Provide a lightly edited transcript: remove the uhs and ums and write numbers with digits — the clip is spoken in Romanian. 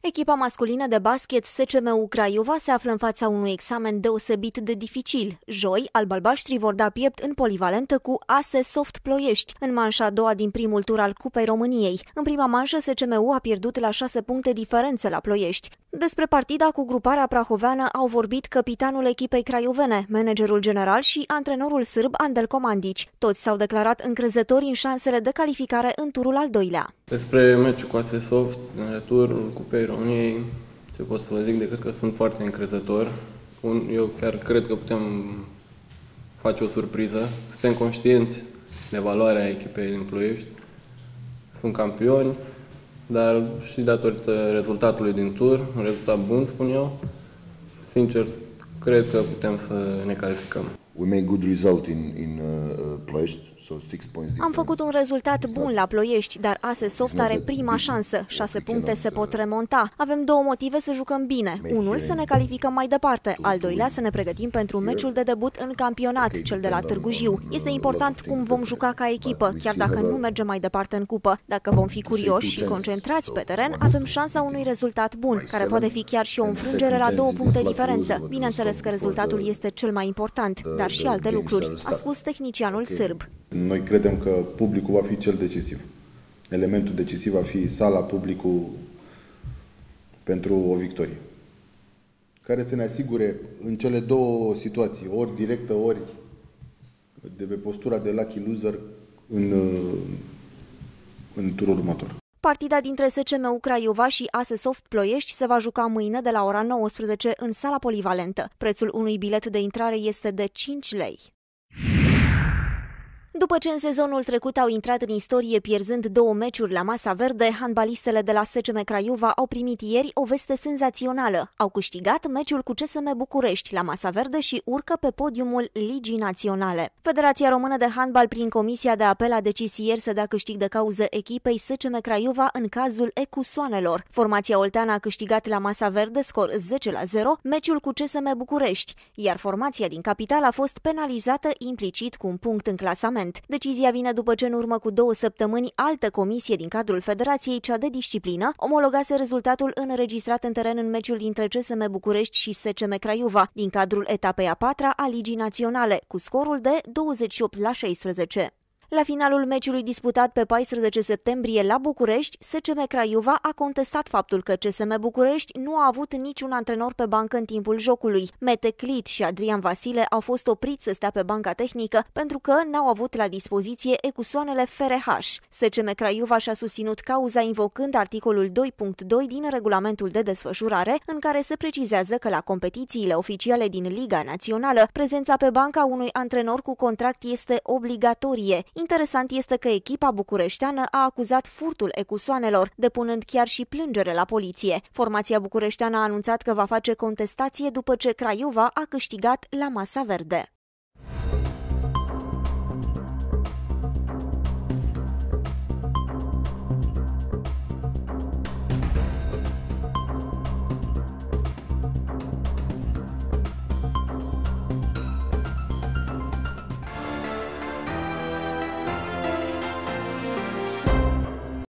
Echipa masculină de basket SCMU Craiova se află în fața unui examen deosebit de dificil. Joi, albalbaștrii vor da piept în polivalentă cu AS Soft Ploiești, în manșa a doua din primul tur al Cupei României. În prima manșă, SCMU a pierdut la 6 puncte diferență la Ploiești. Despre partida cu gruparea prahoveană au vorbit capitanul echipei craiovene, managerul general și antrenorul sârb Andel Comandici. Toți s-au declarat încrezători în șansele de calificare în turul al doilea. Despre meciul cu AS Soft, în returul Cupei României, ce pot să vă zic decât că sunt foarte încrezător. Eu chiar cred că putem face o surpriză. Suntem conștienți de valoarea echipei din Ploiești. Sunt campioni, dar și datorită rezultatului din tur, un rezultat bun, spun eu, sincer, cred că putem să ne calificăm. We made good result in Ploiești. Am făcut un rezultat bun la Ploiești, dar AS Soft are prima șansă. 6 puncte se pot remonta. Avem două motive să jucăm bine. Unul, să ne calificăm mai departe. Al doilea, să ne pregătim pentru meciul de debut în campionat, cel de la Târgu Jiu. Este important cum vom juca ca echipă, chiar dacă nu mergem mai departe în cupă. Dacă vom fi curioși și concentrați pe teren, avem șansa unui rezultat bun, care poate fi chiar și o înfrângere la 2 puncte diferență. Bineînțeles că rezultatul este cel mai important, dar și alte lucruri, a spus tehnicianul sârb. Noi credem că publicul va fi cel decisiv. Elementul decisiv va fi sala, publicul pentru o victorie, care să ne asigure în cele două situații, ori directă, ori de pe postura de lucky loser în turul următor. Partida dintre SCMU Craiova și AS Soft Ploiești se va juca mâine de la ora 19 în sala polivalentă. Prețul unui bilet de intrare este de 5 lei. După ce în sezonul trecut au intrat în istorie pierzând 2 meciuri la masa verde, handbalistele de la SCM Craiova au primit ieri o veste senzațională. Au câștigat meciul cu CSM București la masa verde și urcă pe podiumul Ligii Naționale. Federația Română de Handbal, prin Comisia de Apel, a decis ieri să dea câștig de cauză echipei SCM Craiova în cazul ecusoanelor. Formația olteană a câștigat la masa verde scor 10-0 meciul cu CSM București, iar formația din capitală a fost penalizată implicit cu un punct în clasament. Decizia vine după ce în urmă cu 2 săptămâni altă comisie din cadrul Federației, cea de disciplină, omologase rezultatul înregistrat în teren în meciul dintre CSM București și SCM Craiova din cadrul etapei a 4-a a Ligii Naționale, cu scorul de 28-16. La finalul meciului disputat pe 14 septembrie la București, SCM Craiova a contestat faptul că CSM București nu a avut niciun antrenor pe bancă în timpul jocului. Mete Clit și Adrian Vasile au fost opriți să stea pe banca tehnică pentru că n-au avut la dispoziție ecusoanele FRH. SCM Craiova și-a susținut cauza invocând articolul 2.2 din regulamentul de desfășurare, în care se precizează că la competițiile oficiale din Liga Națională, prezența pe banca unui antrenor cu contract este obligatorie. Interesant este că echipa bucureșteană a acuzat furtul ecusoanelor, depunând chiar și plângere la poliție. Formația bucureșteană a anunțat că va face contestație după ce Craiova a câștigat la masa verde.